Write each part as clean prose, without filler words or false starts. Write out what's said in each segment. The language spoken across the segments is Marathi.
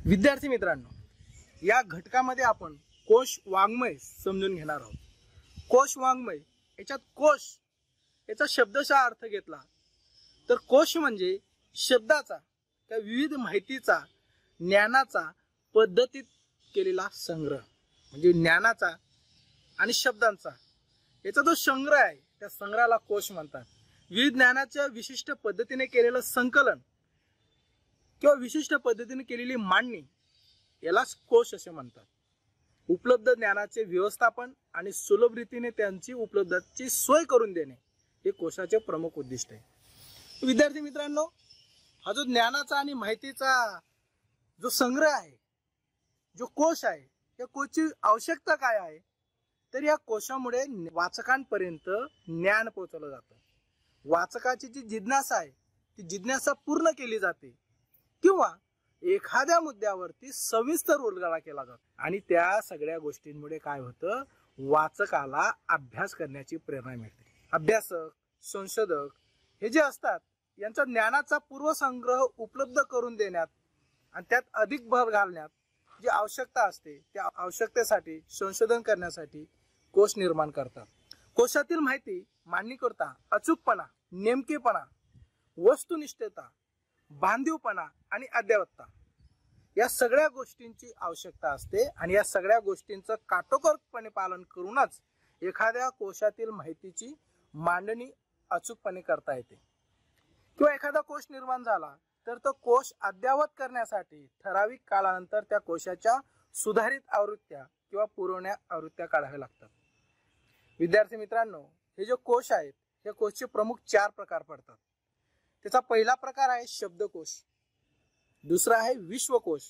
विद्यार्थी मित्रांनो, या घटकामध्ये आपण कोश वाङ्मय समजून घेणार आहोत। कोश वाङ्मय याच्यात कोश याचा शब्दशः अर्थ घेतला तर कोश म्हणजे शब्दाचा त्या विविध माहितीचा ज्ञानाचा पद्धतीत केलेला संग्रह, म्हणजे ज्ञानाचा आणि शब्दांचा याचा जो संग्रह आहे त्या संग्रहाला कोश म्हणतात। विविध ज्ञानाच्या विशिष्ट पद्धतीने केलेलं संकलन किंवा विशिष्ट पद्धतीने केलेली मांडणी यालाच कोश असे म्हणतात। उपलब्ध ज्ञानाचे व्यवस्थापन आणि सुलभ रीतीने त्यांची उपलब्धतेची सोय करून देणे हे कोशाचे प्रमुख उद्दिष्ट आहे। विद्यार्थी मित्रांनो, हा जो ज्ञानाचा आणि माहितीचा जो संग्रह आहे, जो कोश आहे, या कोशची आवश्यकता काय आहे तर या कोशामुळे वाचकांपर्यंत ज्ञान पोहोचवलं जातं। वाचकाची जी जिज्ञासा आहे ती जिज्ञासा पूर्ण केली जाते किंवा एखाद्या मुद्द्यावरती सविस्तर उलगडा केला जातो आणि त्या सगळ्या गोष्टींमुळे काय होतं, वाचकाला अभ्यास करण्याची प्रेरणा मिळते। अभ्यासक, संशोधक हे जे असतात यांचा ज्ञानाचा पूर्वसंग्रह उपलब्ध करून देण्यात आणि त्यात अधिक भर घालण्यात जी आवश्यकता असते त्या आवश्यकतेसाठी संशोधन करण्यासाठी कोश निर्माण करतात। कोशातील माहिती मांडणीकरता अचूकपणा, नेमकेपणा, वस्तुनिष्ठता, बांधीवपणा आणि अद्ययावतता या सगळ्या गोष्टींची आवश्यकता असते आणि या सगळ्या गोष्टींचं काटेकोरपणे पालन करूनच एखाद्या कोशातील माहितीची मांडणी अचूकपणे करता येते। किंवा एखादा कोश निर्माण झाला तर तो कोश अद्ययावत करण्यासाठी ठराविक काळानंतर त्या कोशाच्या सुधारित आवृत्त्या किंवा पुरवण्या आवृत्त्या काढाव्या लागतात। विद्यार्थी मित्रांनो, हे जे कोश आहेत हे कोशचे प्रमुख 4 प्रकार पडतात। त्याचा पहिला प्रकार आहे शब्दकोश, दुसरा आहे विश्वकोश,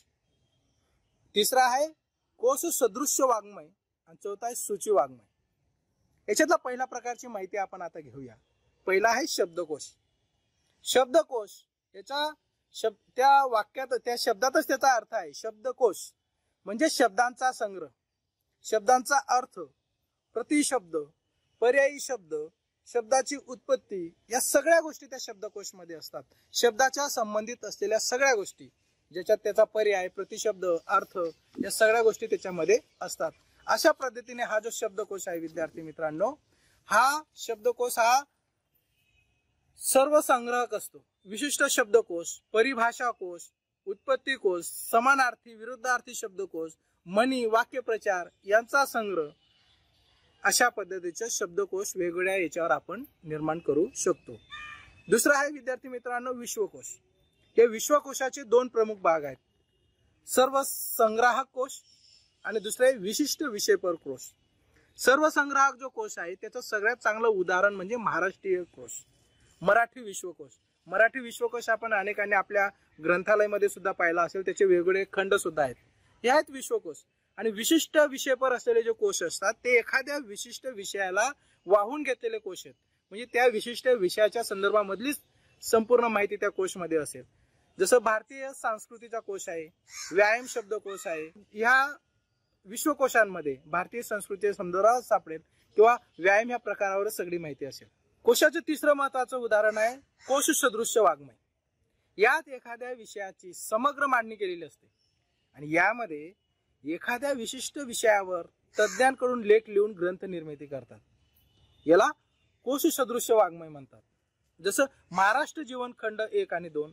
तिसरा आहे कोश सदृश्य वाङ्मय आणि चौथा आहे सूची वाङ्मय। याच्यातला पहिल्या प्रकारची माहिती आपण आता घेऊया। पहिला आहे शब्दकोश। शब्दकोश याचा त्या वाक्यात त्या शब्दातच त्याचा अर्थ आहे। शब्दकोश म्हणजे शब्दांचा संग्रह, शब्दांचा अर्थ, प्रतिशब्द, पर्यायी शब्द, शब्दाची उत्पत्ती या सगळ्या गोष्टी त्या शब्दकोश मध्ये असतात। शब्दाच्या संबंधित असलेल्या सगळ्या गोष्टी ज्याच्यात त्याचा पर्याय, प्रतिशब्द, अर्थ या सगळ्या गोष्टी त्याच्यामध्ये असतात। अशा पद्धतीने हा जो शब्दकोश आहे विद्यार्थी मित्रांनो, हा शब्दकोश हा सर्व संग्रहक असतो। विशिष्ट शब्दकोश, परिभाषा कोश, उत्पत्ती कोश, समानार्थी विरुद्धार्थी शब्दकोश, म्हणी, वाक्यप्रचार यांचा संग्रह अशा पद्धतीचे शब्दकोश वेगवेगळ्या याच्यावर आपण निर्माण करू शकतो। दुसरा आहे विद्यार्थी मित्रांनो विश्वकोश। या विश्वकोशाचे 2 प्रमुख भाग आहेत, सर्व संग्राहक कोश आणि दुसरे विशिष्ट विषयपर कोश। सर्व संग्राहक जो कोश आहे त्याचं सगळ्यात चांगलं उदाहरण म्हणजे महाराष्ट्रीय कोश, मराठी विश्वकोश। मराठी विश्वकोश आपण अनेकांनी आपल्या ग्रंथालयामध्ये सुद्धा पाहिला असेल, त्याचे वेगवेगळे खंड सुद्धा आहेत, हे आहेत विश्वकोश। आणि विशिष्ट विषयपर असलेले जे कोश असतात ते एखाद्या विशिष्ट विषयाला वाहून घेतलेले कोश आहेत, म्हणजे त्या विशिष्ट विषयाच्या संदर्भामधलीच संपूर्ण माहिती त्या कोशमध्ये असेल। जसं भारतीय संस्कृतीचा कोश आहे, व्यायाम शब्दकोश आहे, ह्या विश्वकोशांमध्ये भारतीय संस्कृती संदर्भात सापडेल किंवा व्यायाम ह्या प्रकारावर सगळी माहिती असेल। कोशाचं तिसरं महत्वाचं उदाहरण आहे कोश सदृश्य वाङ्मय। यात एखाद्या विषयाची समग्र मांडणी केलेली असते आणि यामध्ये एखाद्या विशिष्ट विषयावर तज्ञांकडून लेख लिहून ग्रंथ निर्मिती करतात, याला कोश सदृश्य वाङ्मय म्हणतात। जसं महाराष्ट्र जीवन खंड 1 आणि 2,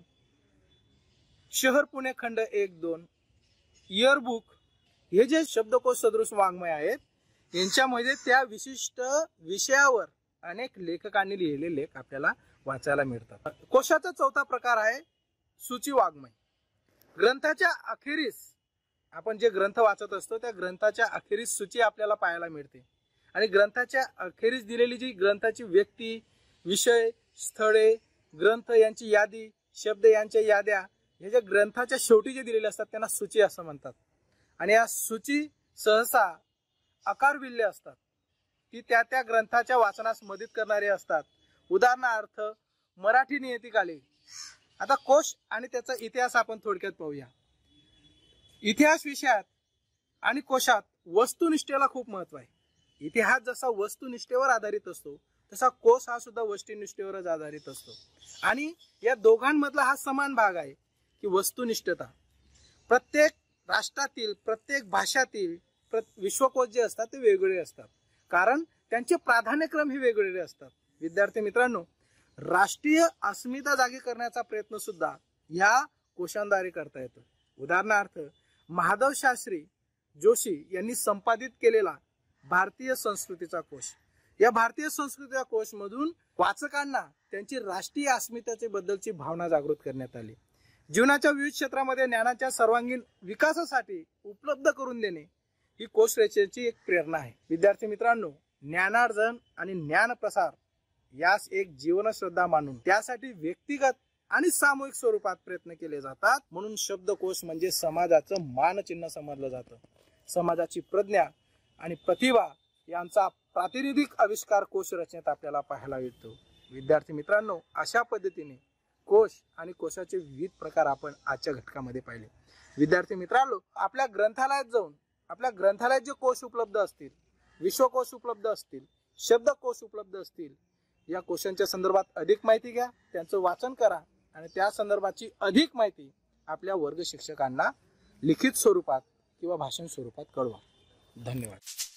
शहर पुणे खंड 1, 2, इयरबुक हे जे शब्दकोश सदृश वाङ्मय आहेत यांच्यामध्ये त्या विशिष्ट विषयावर अनेक लेखकांनी लिहिलेले लेख आपल्याला वाचायला मिळतात। कोशाचा चौथा प्रकार आहे सूची वाङ्मय। ग्रंथाच्या अखेरीस आपण जे ग्रंथ वाचत असतो त्या ग्रंथाच्या अखेरीस सूची आपल्याला पाहायला मिळते आणि ग्रंथाच्या अखेरीस दिलेली जी ग्रंथाची व्यक्ती, विषय, स्थळे, ग्रंथ यांची यादी, शब्द यांच्या याद्या हे जे ग्रंथाच्या शेवटी जे दिलेले असतात त्यांना सूची असं म्हणतात। आणि या सूची सहसा आकारविल्य असतात, ती त्या ग्रंथाच्या वाचनास मदत करणारे असतात। उदाहरणार्थ मराठी नियतिकाले। आता कोश आणि त्याचा इतिहास आपण थोडक्यात पाहूया। इतिहास विषयात आणि कोशात वस्तुनिष्ठेला खूप महत्व आहे। इतिहास जसा वस्तुनिष्ठेवर आधारित असतो तसा कोश हा सुद्धा वस्तुनिष्ठेवरच आधारित असतो आणि या दोघांमधला हा समान भाग आहे की वस्तुनिष्ठता। प्रत्येक राष्ट्रातील, प्रत्येक भाषातील विश्वकोश जे असतात ते वेगवेगळे असतात, कारण त्यांचे प्राधान्यक्रम हे वेगवेगळे असतात. विद्यार्थी मित्रांनो, राष्ट्रीय अस्मिता जागी करण्याचा प्रयत्न सुद्धा या कोशांद्वारे करता येतो. उदाहरणार्थ, माधव शास्त्री जोशी यांनी संपादित केलेला भारतीय संस्कृतीचा कोश, या भारतीय संस्कृतीच्या कोश मधून वाचकांना त्यांची राष्ट्रीय अस्मितेच्या बद्दलची भावना जागृत करण्यात आली. जीवनाच्या विविध क्षेत्रामध्ये ज्ञानाच्या सर्वांगीण विकासासाठी उपलब्ध करून देणे ही कोश रचनेची एक प्रेरणा आहे. विद्यार्थी मित्रांनो, ज्ञानार्जन आणि ज्ञान प्रसार यास एक जीवनश्रद्धा मानून त्यासाठी व्यक्तिगत आणि सामूहिक स्वरूपात प्रयत्न केले जातात. म्हणून शब्दकोश म्हणजे समाजाचं मानचिन्ह समजलं जातं. समाजाची प्रज्ञा आणि प्रतिभा यांचा प्रातिनिधिक आविष्कार कोश रचनेत आपल्याला पाहायला मिळतो. विद्यार्थी मित्रांनो, अशा पद्धतीने कोश आणि कोशाचे विविध प्रकार आपण आजच्या घटकामध्ये पाहिले. विद्यार्थी मित्रांनो, आपल्या ग्रंथालयात जाऊन आपल्या ग्रंथालयात जे कोश उपलब्ध असतील, विश्वकोश उपलब्ध असतील, शब्दकोश उपलब्ध असतील, या कोशांच्या संदर्भात अधिक माहिती घ्या, त्यांचं वाचन करा आणि त्या संदर्भाची अधिक माहिती आपल्या वर्ग शिक्षकांना लिखित स्वरूपात किंवा भाषण स्वरूपात कळवा. धन्यवाद.